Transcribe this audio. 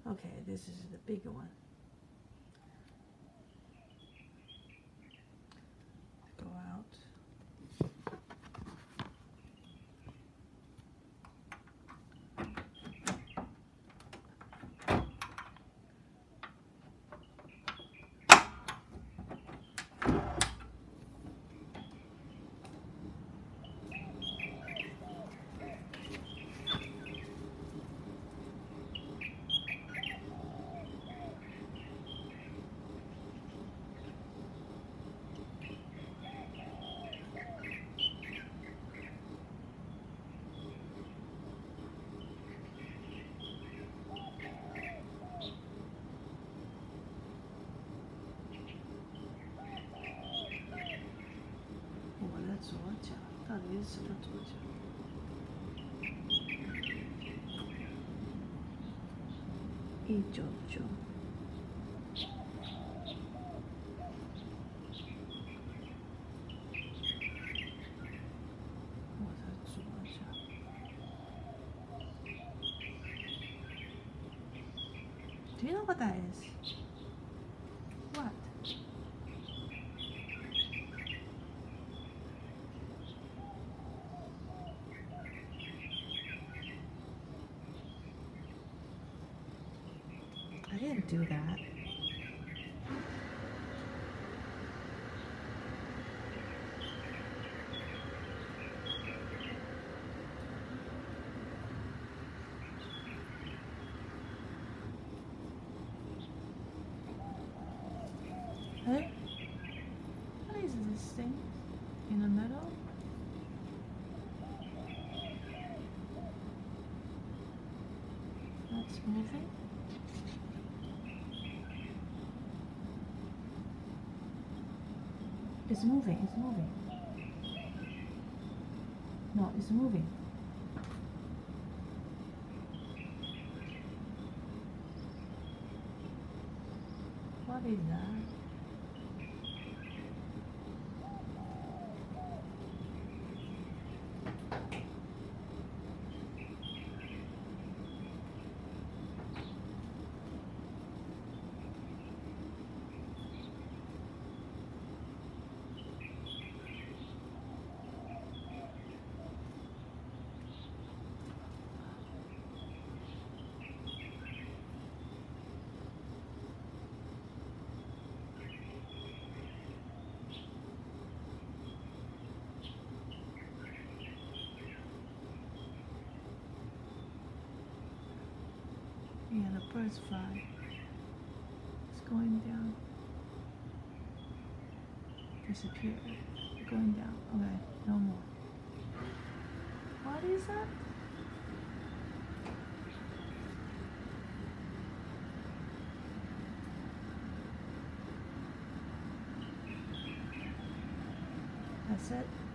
Okay, this is the bigger one. Go out.我的左脚到底是什么左脚？199。我的左脚。Do you know what that is? What? I didn't do that. Hey? What is this thing in the middle? That's moving. It's moving, it's moving. No, it's moving. What is that? Yeah, the birds fly. It's going down. Disappear. Going down. Okay, no more. What is that? That's it.